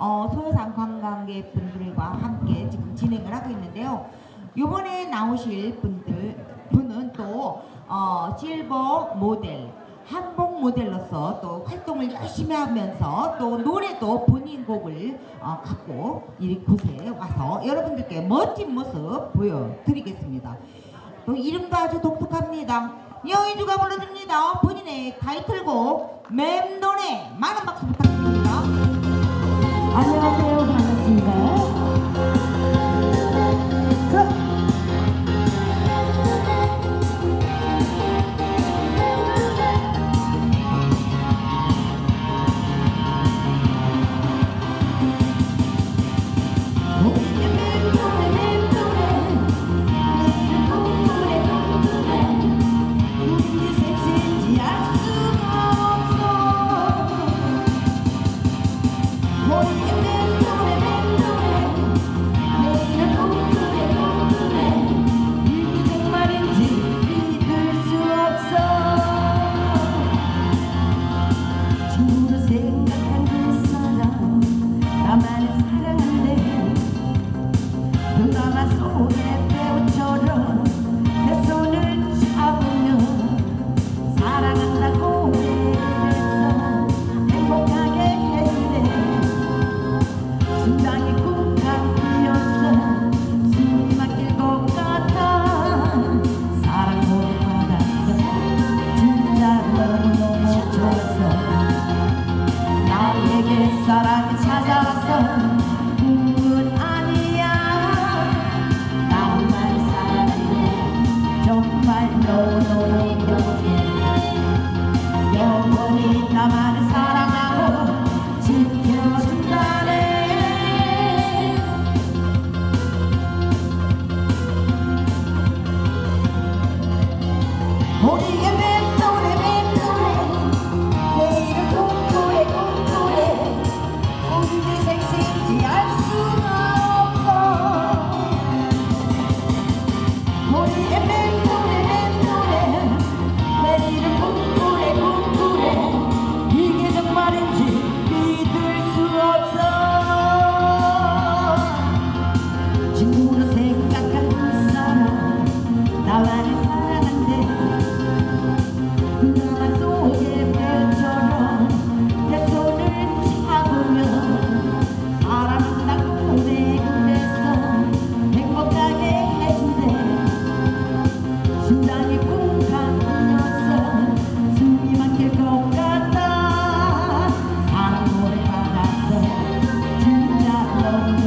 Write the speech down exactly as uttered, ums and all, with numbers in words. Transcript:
어, 소요산 관광객분들과 함께 지금 진행을 하고 있는데요. 이번에 나오실 분들 분은 또 어, 실버 모델, 한복 모델로서 또 활동을 열심히 하면서 또 노래도 본인 곡을 어, 갖고 이곳에 와서 여러분들께 멋진 모습 보여드리겠습니다. 또 이름도 아주 독특합니다. 여인주가 불러줍니다. 본인의 타이틀곡 맴도네. 많은 박수 부탁드립니다. 안녕하세요. 반갑습니다. 사랑이 찾아왔어. 꿈은 아니야. 나만 사랑해. 정말 너무너무 영원히 나만을 사랑하고 지켜준다네. 우리의 멘토네 멘토네 내일은 꿈꾸네 꿈꾸네 언제 생생인지 알 수가 없어. 우리의 멘토네 멘토네 내일은 꿈꾸네 꿈꾸네 이게 정말인지 믿을 수 없어. 친구로 생각한 그 사람 나만을 사랑한대. 그나마 속에 별처럼 내 손을 잡으면 사랑한다고 내그래서 행복하게 해준대. 심장이 쿵쾅 울려서 숨이 막힐 것 같아. 사랑 노래 받았어 진짜 너무